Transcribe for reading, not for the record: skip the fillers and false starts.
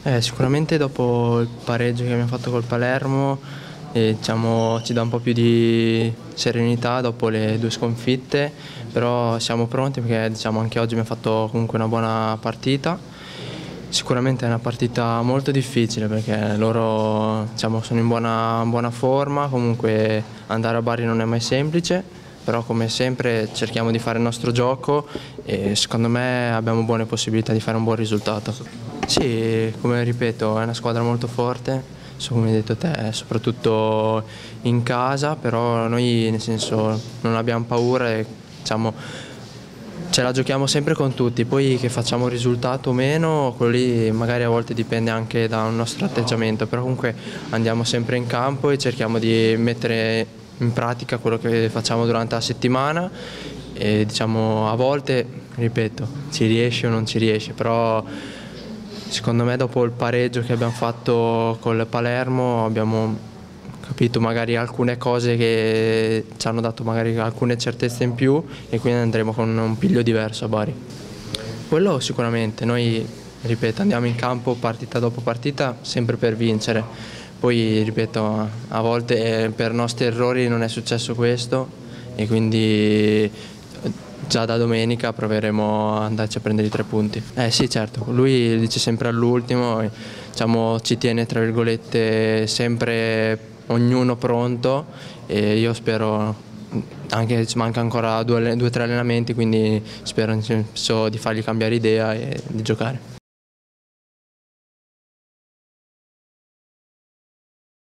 Sicuramente dopo il pareggio che abbiamo fatto col Palermo, diciamo, ci dà un po' più di serenità dopo le due sconfitte, però siamo pronti perché diciamo, anche oggi abbiamo fatto comunque una buona partita. Sicuramente è una partita molto difficile perché loro diciamo, sono in buona forma, comunque andare a Bari non è mai semplice, però come sempre cerchiamo di fare il nostro gioco e secondo me abbiamo buone possibilità di fare un buon risultato. Sì, come ripeto, è una squadra molto forte, come hai detto te, soprattutto in casa, però noi nel senso non abbiamo paura e diciamo, ce la giochiamo sempre con tutti, poi che facciamo un risultato o meno, quello lì magari a volte dipende anche da un nostro atteggiamento, però comunque andiamo sempre in campo e cerchiamo di mettere in pratica quello che facciamo durante la settimana e diciamo a volte, ripeto, ci riesce o non ci riesce, però secondo me dopo il pareggio che abbiamo fatto col Palermo abbiamo capito magari alcune cose che ci hanno dato magari alcune certezze in più e quindi andremo con un piglio diverso a Bari. Quello sicuramente, noi ripeto andiamo in campo partita dopo partita sempre per vincere, poi ripeto a volte per nostri errori non è successo questo e quindi già da domenica proveremo ad andarci a prendere i 3 punti. Sì certo, lui dice sempre all'ultimo, diciamo, ci tiene tra virgolette sempre ognuno pronto e io spero, anche ci manca ancora 2 o 3 allenamenti, quindi spero di fargli cambiare idea e di giocare.